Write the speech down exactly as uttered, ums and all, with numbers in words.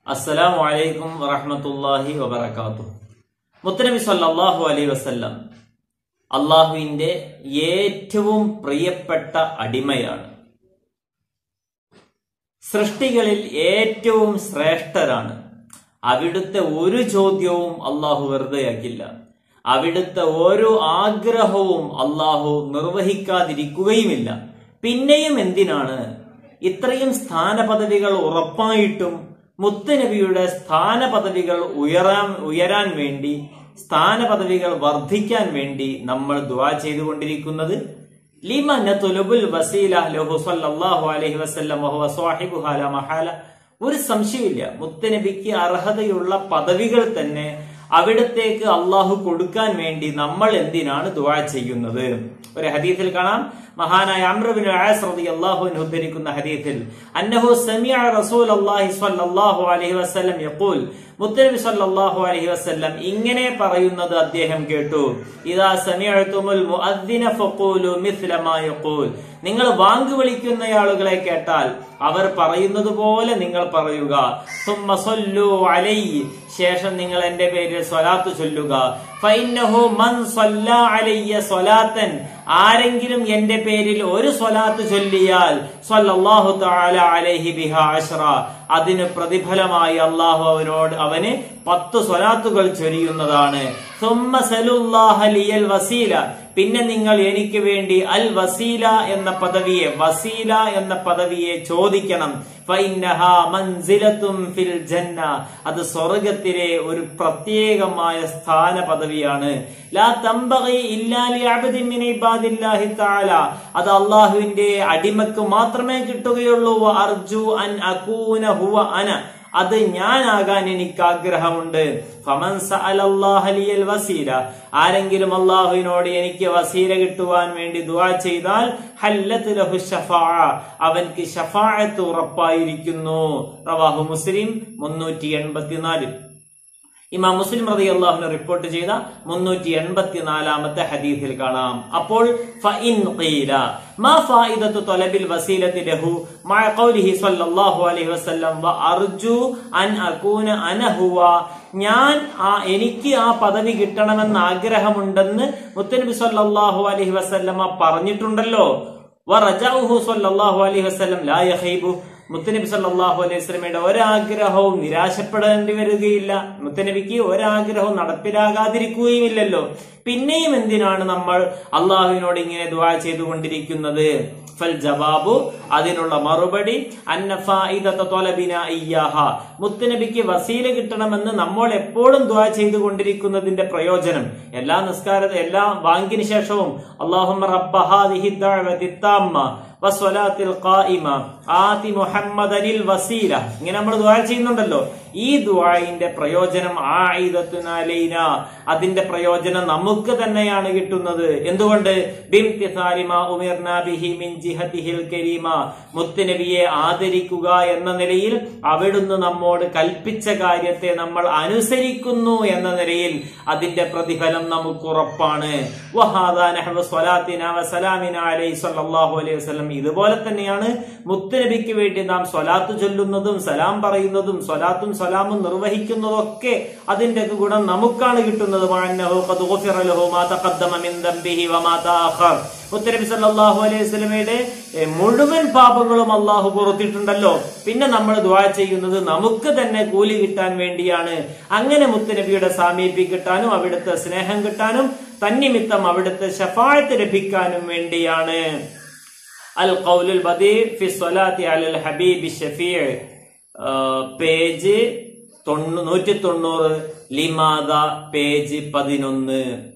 അസ്സലാമു അലൈക്കും വറഹ്മത്തുള്ളാഹി വബറകാതുഹു. മുത്തനബി സല്ലല്ലാഹു അലൈഹി വസല്ലം അള്ളാഹുവിന്റെ ഏറ്റവും പ്രിയപ്പെട്ട അടിമയാണ്. സൃഷ്ടികളിൽ ഏറ്റവും ശ്രേഷ്ഠരാണ്. അവിടുത്തെ ഒരു ചോദ്യവും അള്ളാഹു വെറുതെയാക്കില്ല. അവിടുത്തെ ഓരോ ആഗ്രഹവും അള്ളാഹു നിർവഹിക്കാതിരിക്കുകയുമില്ല. പിന്നെയും എന്തിനാണ് ഇത്രയും സ്ഥാനപദവികൾ ഉറപ്പായിട്ടും മുത്തുനബിയുടെ സ്ഥാനപദവികൾ ഉയരാൻ ഉയരാൻ വേണ്ടി സ്ഥാനപദവികൾ വർദ്ധിക്കാൻ വേണ്ടി നമ്മൾ ദുആ ചെയ്തുകൊണ്ടിരിക്കുന്നത്? ലിമ നതുലുബുൽ വസീല ലഹു സ്വല്ലല്ലാഹു അലൈഹി വസല്ലം വഹുവ സ്വാഹിബുഹാ ലാ മഹാല. ഒരു സംശയമില്ല, മുത്തുനബിക്ക് അർഹതയുള്ള പദവികൾ തന്നെ അവിടത്തേക്ക് അള്ളാഹു കൊടുക്കാൻ വേണ്ടി നമ്മൾ എന്തിനാണ് ദുആ ചെയ്യുന്നത്? ഒരു ഹദീസിൽ കാണാം, മഹാനായ അംർ ഇബ്നു ആസ് റളിയല്ലാഹു അൻഹു ഉദ്ധരിക്കുന്ന ഹദീസിൽ അന്നഹു സമിഅ റസൂലുള്ളാഹി സ്വല്ലല്ലാഹു അലൈഹി വസല്ലം യഖൂൽ, മുത്തനബി സ്വല്ലല്ലാഹു അലൈഹി വസല്ലം ഇങ്ങനെ പറയുന്നത് അദ്ദേഹം കേട്ടു. ഇദാ സമിഅതുമുൽ മുഅദ്ദിന ഫഖൂലു മിസ്ല മാ യഖൂൽ. നിങ്ങൾ വാങ്ക് വിളിക്കുന്ന ആളുകളെ കേട്ടാൽ അവർ പറയുന്നത് പോലെ നിങ്ങൾ പറയുക. സുമ്മ സല്ലു അലൈഹി, ശേഷം നിങ്ങൾ എന്റെ പേരിൽ സ്വലാത്ത് ചൊല്ലുക. ഫഇന്നഹു മൻ സല്ലാ അലയ്യ സ്വലാത്തൻ, ആരെങ്കിലും എന്റെ പേരിൽ ഒരു സ്വലാത്ത് ചൊല്ലിയാൽ സ്വല്ലല്ലാഹു തആല അലൈഹി ബിഹാ അശ്റ, അതിന് പ്രതിഫലമായി അള്ളാഹു അവനോട് അവന് പത്ത് സ്വലാത്തുകൾ ചൊരിയുന്നതാണ്. സുമ്മ സലുല്ലാഹ ലിയൽ വസീല, പിന്നെ നിങ്ങൾ എനിക്ക് വേണ്ടി അൽ വസീല എന്ന പദവിയെ വസീല എന്ന പദവിയെ ചോദിക്കണം. ഫഇന്നഹാ മൻസിലത്തും ഫിൽ ജന്ന, അത് സ്വർഗ്ഗത്തിലെ ഒരു പ്രത്യേകമായ സ്ഥാന പദവിയാണ്. ലാ തംബഗി ഇല്ലാ ലി അബ്ദിൻ മിൻ ഇബാദില്ലാഹി തആല, അത് അല്ലാഹുവിന്റെ അടിമക്ക് മാത്രമേ കിട്ടുകയുള്ളൂ. അർജു അൻ അകൂന ഹുവ അന, അത് ഞാനാകാൻ എനിക്ക് ആഗ്രഹമുണ്ട്. ഫമൻ സഅലല്ലാഹ ലിയൽ വസീല, ആരെങ്കിലും അല്ലാഹുവിനോട് എനിക്ക് വസീല കിട്ടുവാൻ വേണ്ടി ദുആ ചെയ്താൽ ഹല്ലത്ത് ലഹു ശഫാഅ, അവൻക്ക് ശഫാഅത്ത് ഉറപ്പായിരിക്കുന്നു. റവാഹു മുസ്ലിം മുന്നൂറ്റി എൺപത്തിനാല്. ഇമാം മുസ്ലിം റളിയല്ലാഹു അൻഹു റിപ്പോർട്ട് ചെയ്ത മുന്നൂറ്റി എൺപത്തിനാലാമത്തെ ഹദീസിൽ കാണാം. അപ്പോൾ ഫഇൻ ഖീല മാ ഫായിദത്തു തലബിൽ വസീലത്തി ലഹു മഅ ഖൗലിഹി സ്വല്ലല്ലാഹു അലൈഹി വസല്ലം വ അർജു അൻ അകൂന അന ഹുവ, ഞാൻ ആ എനിക്ക് ആ പദവി കിട്ടണമെന്ന് ആഗ്രഹമുണ്ടെന്ന് മുത്തനബി സ്വല്ലല്ലാഹു അലൈഹി വസല്ലമ പറഞ്ഞിട്ടുണ്ടല്ലോ. വ റജഉഹു സ്വല്ലല്ലാഹു അലൈഹി വസല്ലം ലാ യഖീബു, മുത്തനബി സല്ലല്ലാഹു അലൈഹി വസല്ലമയുടെ ഒരാഗ്രഹവും നിരാശപ്പെടേണ്ടി വരികയില്ല. മുത്തനബിക്ക് ഒരാഗ്രഹവും നടപ്പിലാകാതിരിക്കുകയുമില്ലല്ലോ. പിന്നെയും എന്തിനാണ് നമ്മൾ അള്ളാഹുവിനോട് ഇങ്ങനെ ദുആ ചെയ്തുകൊണ്ടിരിക്കുന്നത്? ഫൽ ജവാബു, അതിനുള്ള മറുപടി അന്ന ഫായിദത ത്വലബിനാ ഇയ്യാഹ, മുത്തനബിക്ക് വസീല കിട്ടണമെന്ന് നമ്മൾ എപ്പോഴും ദുആ ചെയ്തുകൊണ്ടിരിക്കുന്നതിന്റെ പ്രയോജനം, എല്ലാ നിസ്കാര എല്ലാ വാങ്കിന് ശേഷവും അല്ലാഹുമ്മ റബ്ബ ഹാദിഹി ദഅവതി താമ്മ വസ്സലാത്തിൽ ഖായിമ ആതി മുഹമ്മദനിൽ വസീല, ഇങ്ങനെ നമ്മൾ ദുആ ചെയ്യുന്നുണ്ടല്ലോ. ഈ ദുആഇന്റെ പ്രയോജനം ആയിദത്തുന അലൈന, അതിന്റെ പ്രയോജനം നമുക്ക് തന്നെയാണ് കിട്ടുന്നത്. എന്തുകൊണ്ട്? ബിംതിസാലി മാ ഉമിർനാ ബിഹി മിൻ ജിഹതിഹിൽ കരീമ, മുത്തുനബിയെ ആദരിക്കുക എന്ന നിലയിൽ അവിടുന്ന് നമ്മോട് കൽപ്പിച്ച കാര്യത്തെ നമ്മൾ അനുസരിക്കുന്നു എന്ന നിലയിൽ അതിന്റെ പ്രതിഫലം നമുക്ക് ഉറപ്പാണ്. വഹാദാ നഹ്വു സ്വലാത്തിനാ വസലാമിനാ അലൈഹി സ്വല്ലല്ലാഹു അലൈഹി വസല്ലം, ഇതുപോലെ തന്നെയാണ് മുത്തുനബിക്ക് വേണ്ടി നാം സ്വലാത്ത് ചൊല്ലുന്നതും സലാം പറയുന്നതും സ്വലാത്തും സലാമും നിർവഹിക്കുന്നതൊക്കെ അതിന്റെ ഗുണം നമുക്കാണ് കിട്ടുന്നത്. മുത്തനബി സല്ലല്ലാഹു അലൈഹി വസല്ലമയുടെ മുഴുവൻ പാപങ്ങളും അള്ളാഹു പുറത്തിട്ടുണ്ടല്ലോ. പിന്നെ നമ്മൾ ദുആ ചെയ്യുന്നത് നമുക്ക് തന്നെ കൂലി കിട്ടാൻ വേണ്ടിയാണ്. അങ്ങനെ മുത്തനബിയുടെ സാമീപ്യം കിട്ടാനും അവിടുത്തെ സ്നേഹം കിട്ടാനും തന്നിമിത്തം അവിടുത്തെ ശഫാഅത്ത് ലഭിക്കാനും വേണ്ടിയാണ്. അൽ ഖൗലുൽ ബദീ ഫി സ്വലാത്തി അലൽ ഹബീബി ഷഫീഅ്, പേജ് നൂറ്റി തൊണ്ണൂറ്, ലിമാദ പേജ് പതിനൊന്ന്.